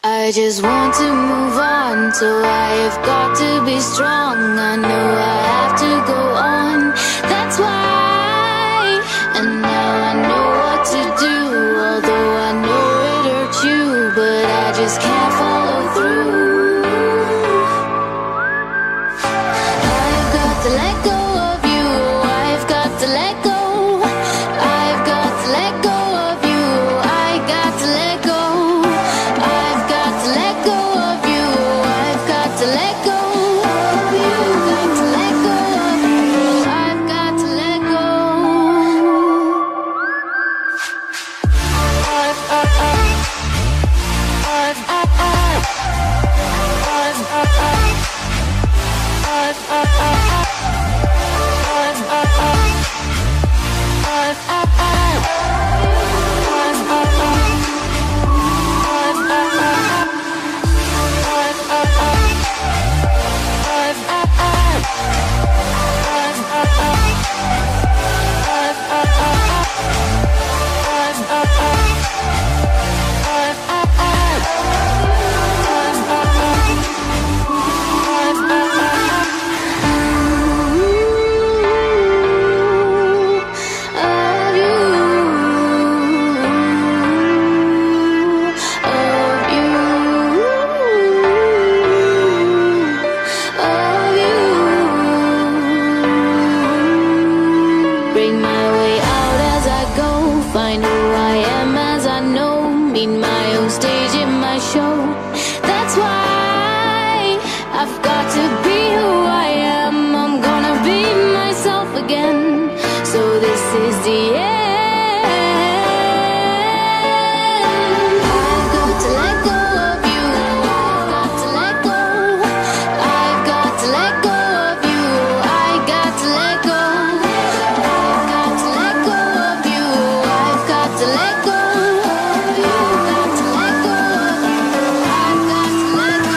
I just want to move on, so I have got to be strong. I know I have to go on, that's why. And now I know what to do, although I know it hurts you, but I just can't follow through. I've got to let go of you, I've got to let go. I've got to let go of you, I got to let go. I've got to let go of you, I've got to let go of you. Got to let go of you, I've got to let go. Bring my way out as I go, find who I am as I know, meet my own stage in my show. That's why I've got to be who I am. I'm gonna be myself again. So this is the end. I've got to let go of you, I've got to let go. I've got to let go of you, I got to let go. I've got to let go of you, I've got to let go of you. Got to let go of you, I've got to let go.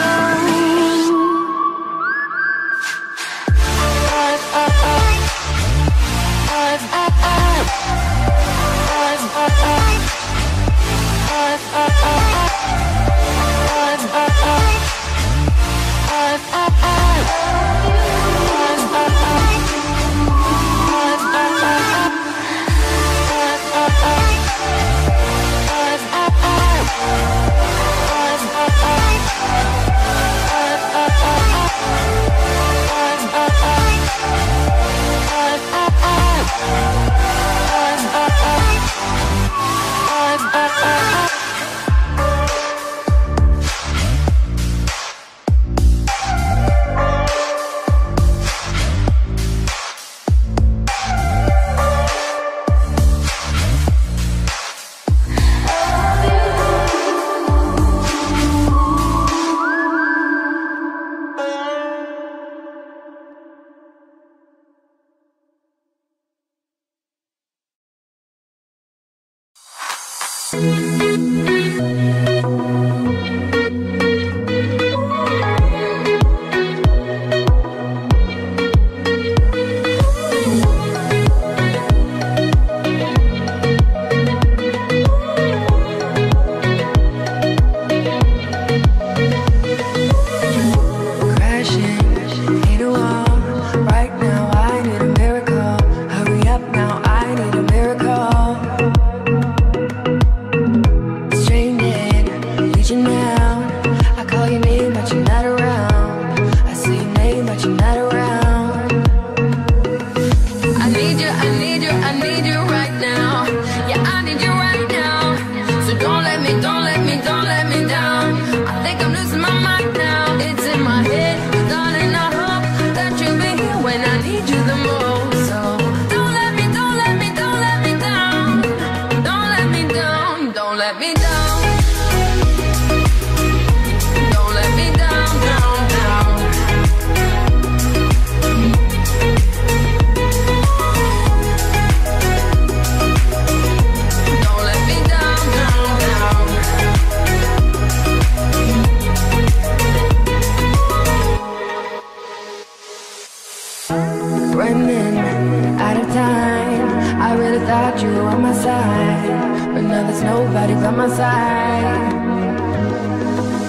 Running out of time, I really thought you were on my side, but now there's nobody by my side.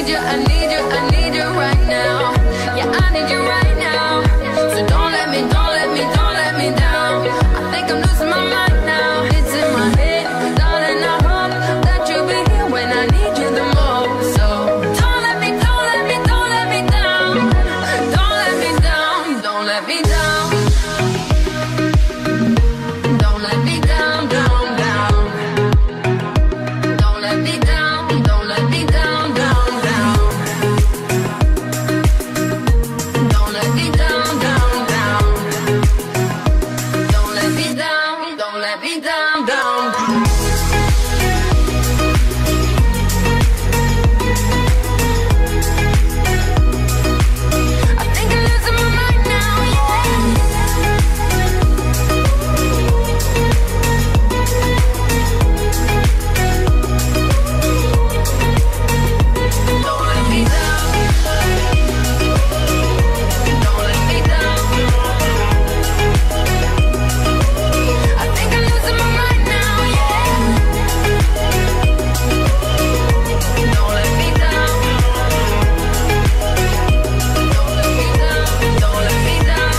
you, I need you, I need you right now. Yeah, I need you right now. So don't let me, don't let me, don't let me down. I think I'm losing my mind now. It's in my head, darling, I hope that you'll be here when I need you the most. So don't let me, don't let me, don't let me down. Don't let me down, don't let me down. Don't let me down, down, down. Don't let me down, don't let me down, down, down. Don't let me down, down, down. Don't let me down, don't let me down, down. I think I'm losing my mind now, Don't let me down. Don't let me down. I think I'm losing my mind now, Don't let me down. Don't let me down. Don't let me down.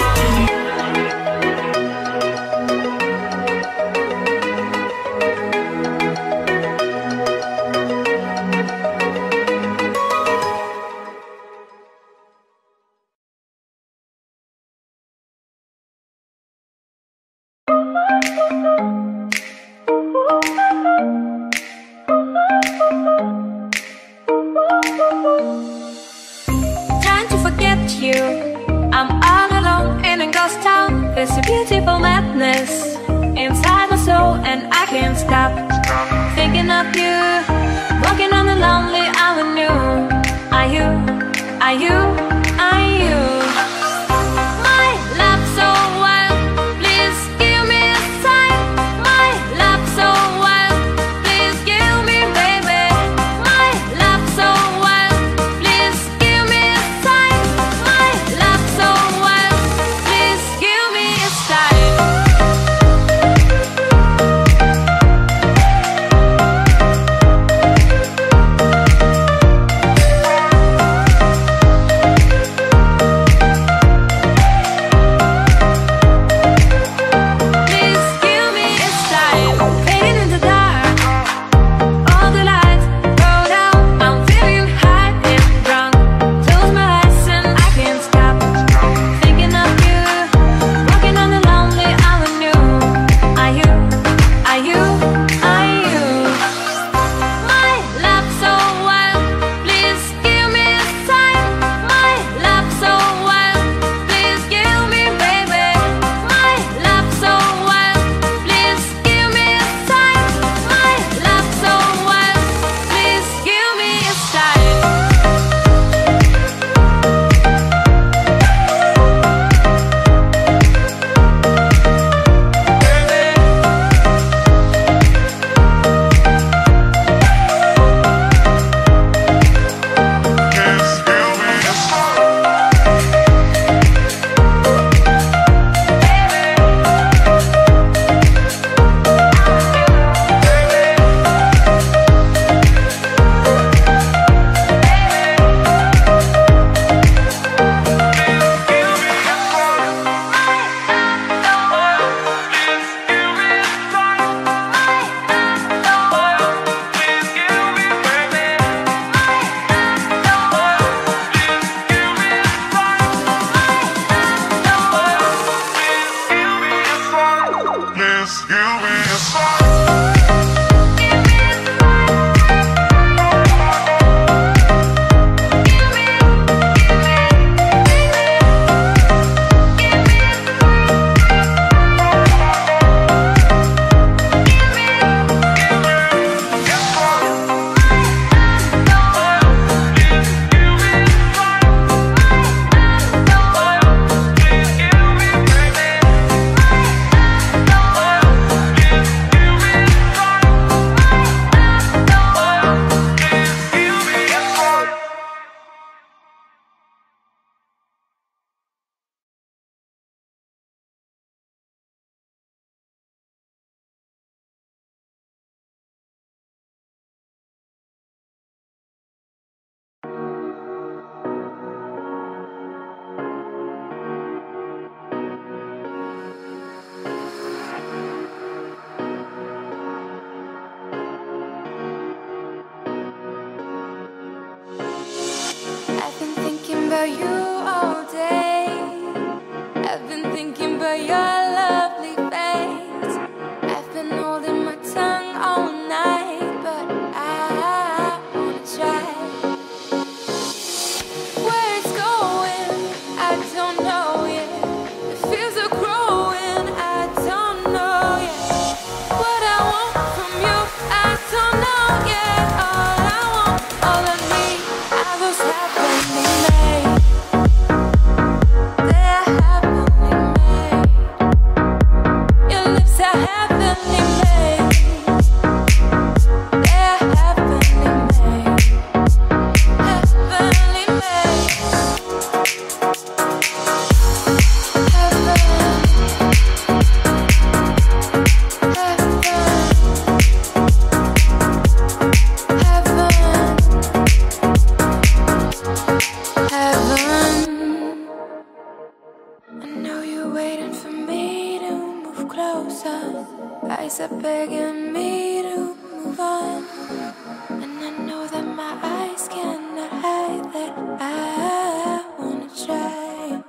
Trying to forget you, I'm all alone in a ghost town. There's a beautiful madness inside my soul, and I can't stop thinking of you. Walking on the lonely avenue. Are you, are you, are you my love so wild? Please give me a sign. My love so wild. Please give me, baby. My love so wild. Please give me a sign. My love so wild. Please give me a sign. closer. Eyes are begging me to move on, and I know that my eyes cannot hide that I wanna try.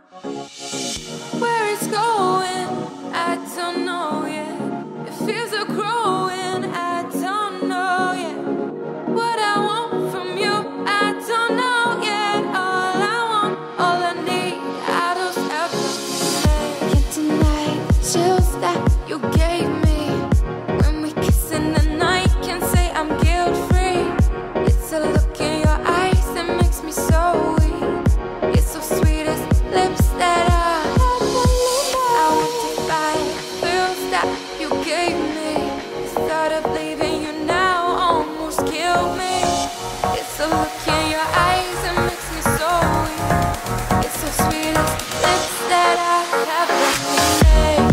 Where it's going, I don't know yet. It feels like growing, I don't know yet. What I want from you, I don't know yet. All I want, all I need, I just have to say. Can't deny the chills that you gave me when we kiss in the night. Can't say I'm guilt-free. It's a look in your eyes that makes me so weak. It's so sweet as lips that I want to fight. Feels that you gave me. The thought of leaving you now almost killed me. It's a look in your eyes that makes me so weak. It's so sweet as lips that I haven't made.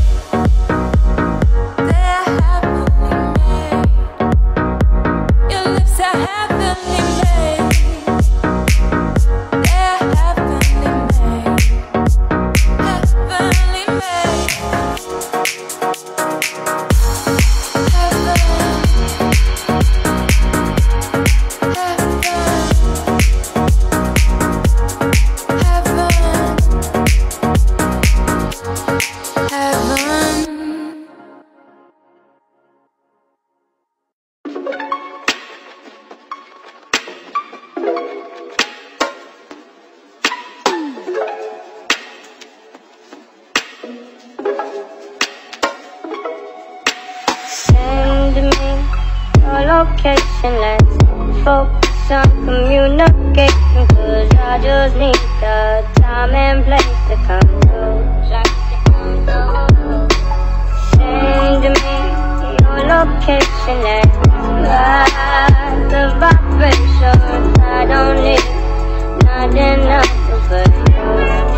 That I haven't made. Your lips I haven't made. That I haven't made. Heavenly made. Send me your location, let's focus on communication, 'cause I just need the time and place to come through. Send me your location, let's ride the vibrations. I don't need nothing else but you.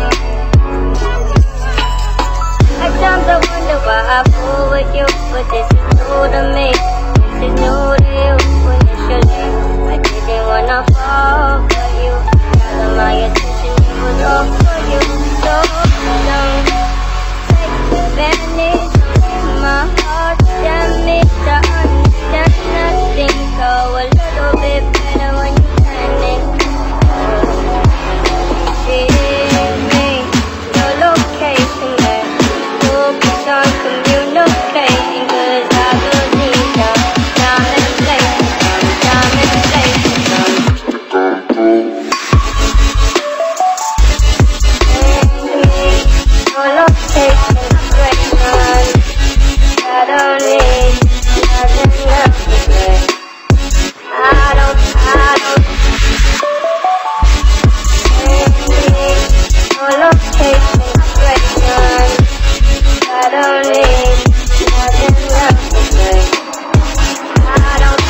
I sometimes wonder why I fool with you, but this is new to me. This is new to you. Initially, I didn't wanna fall for you. All of my attention, it was all for you. So don't take advantage of my heart. Tell me to understand nothing. Go a little bit better when you turn it. Give me your location, let's focus on communicating, 'cause I just need the time and place, time and place. Send me your location, vibration. I don't need nothing else to say. I don't. Send me your location, vibration. I don't need nothing else to say. I don't.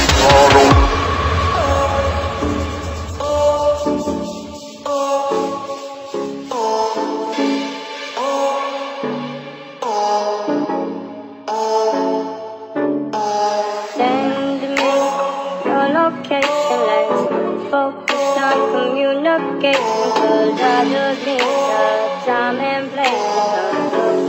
Send me your location, let's focus on communication, 'cause I just need the time and place to come through.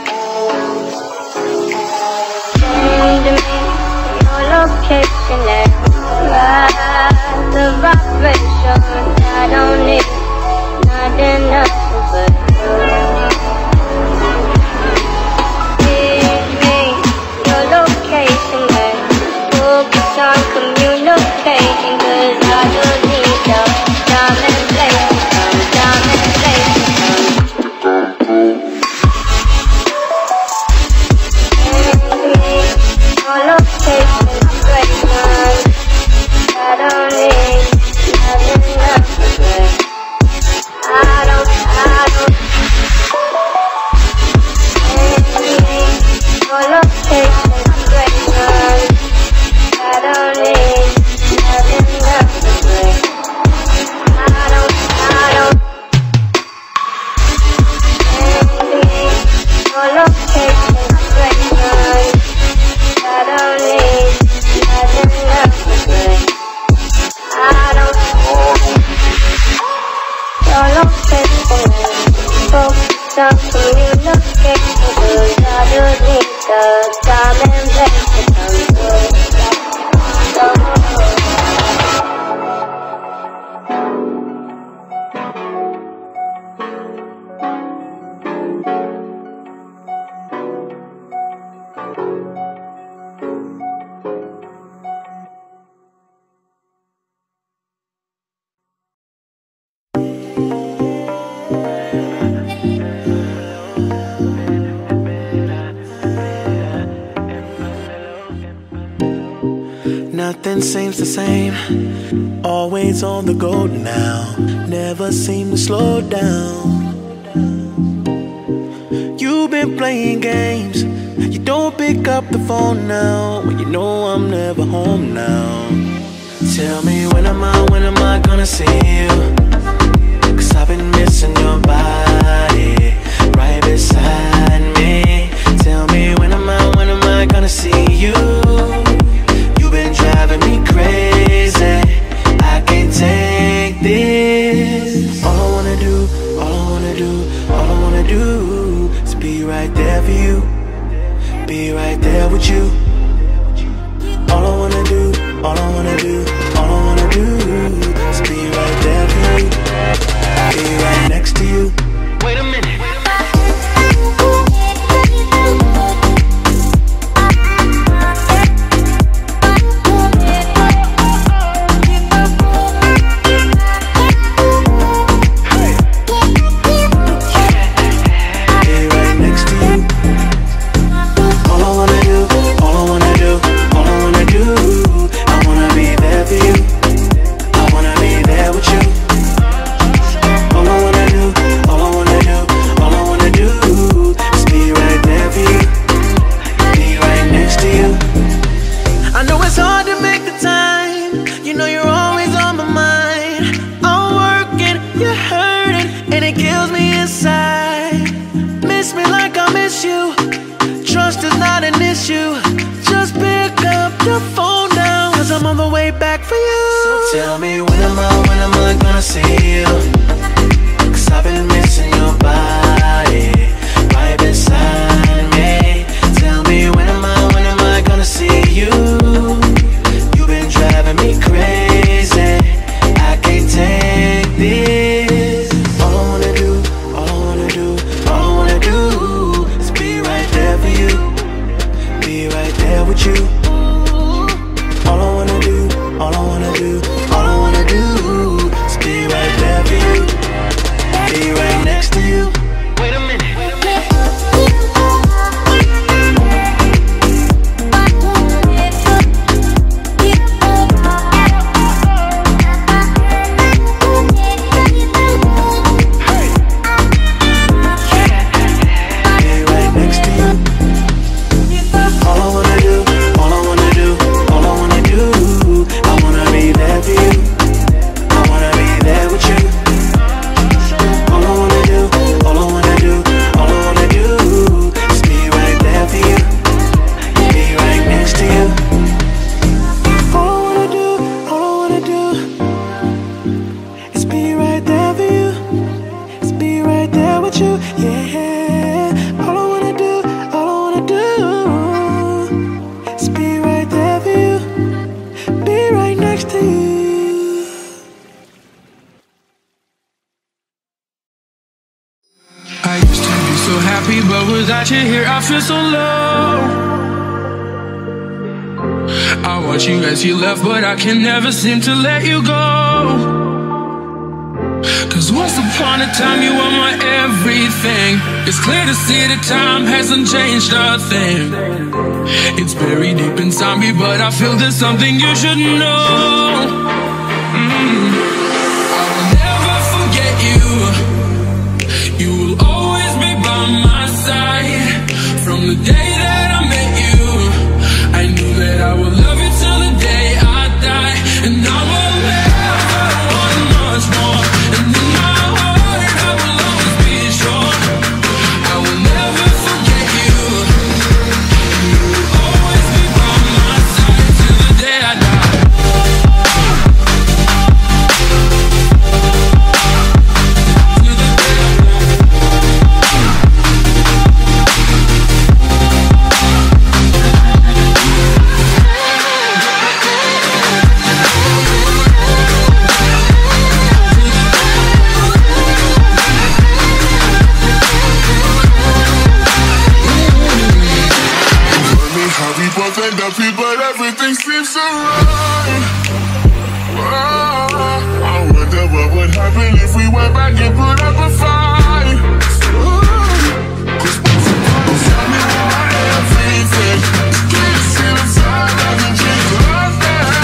Send me your location, let's ride the vibrations. I don't need nothing else but you. Give me your location, let's focus on communicating, 'cause I just need the time and place, time and place. Your location, vibration. I don't need nothing else to say. I don't. nothing seems the same. Always on the go now, never seem to slow down. You've been playing games, you don't pick up the phone now, when you know I'm never home now. Tell me when am I gonna see you? Cause I've been missing your body right beside me. Tell me when am I gonna see you? You've been driving me crazy, I can't take this. All I wanna do, all I wanna do, all I wanna do is be right there for you, be right there with you. All I wanna do, all I wanna do, all I wanna do is be right there for you, be right next to you. Wait a minute. Tell me when am I gonna see you? Cause I've been missing your body right beside me. Tell me when am I gonna see you? You've been driving me crazy, I can't take this. All I wanna do, all I wanna do, all I wanna do is be right there for you, be right there with you. All I wanna do, all I wanna do, all I wanna do is be right there for you, be right next to you. Wait a minute. Without you here, I feel so low. I want you as you left, but I can never seem to let you go. Cause once upon a time you were my everything. It's clear to see that time hasn't changed a thing. It's buried deep inside me, but I feel there's something you should know. I will never forget you. You will always be by my side. From the day that I met you, I knew that I would love you till the day I die. And I will never want much more. And in my heart I will always be sure I will never forget you. You will always be by my side till the day I die. But everything seems so wrong. I wonder what would happen if we went back and put up a fight. Cause once upon a time you were my everything. Can't see the side, I can change nothing.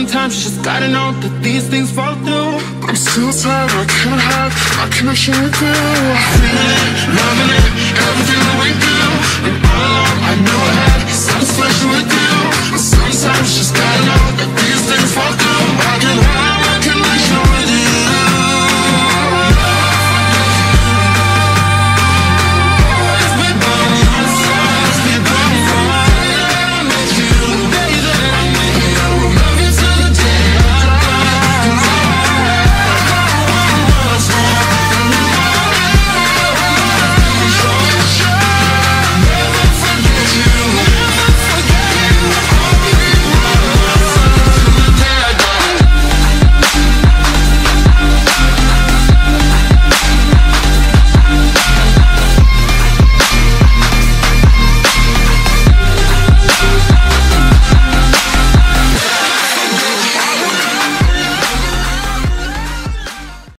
sometimes you just gotta know that these things fall through. I'm so tired, I can't have my connection with you. Feeling it, loving it, everything that we do. And all along I knew I had something special with you. But sometimes you just gotta know that these